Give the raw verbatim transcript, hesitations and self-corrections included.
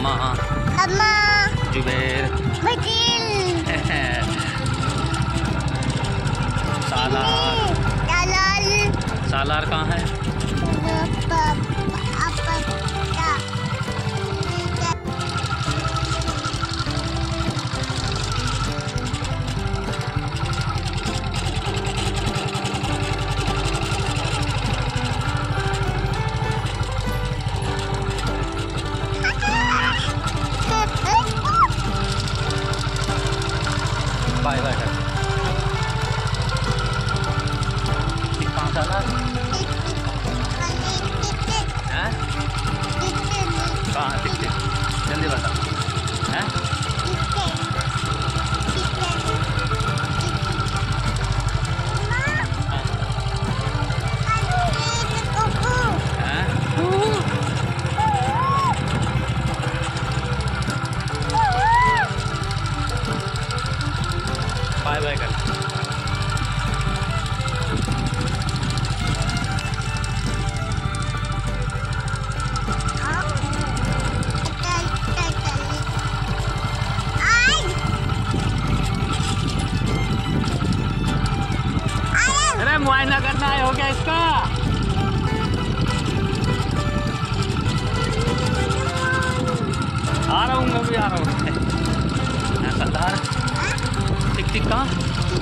अम्मा अम्मा जुबैर सालार सालार कहाँ है? बाय बाय कर कहाँ सालार? हैं? कहाँ टिक टिक जल्दी बता। हैं? बाय बाय कर अरे मुआयना करना है, हो गया इसका। आ रहा हूँ मैं भी आ रहा हूँ। टिक टिक कहाँ?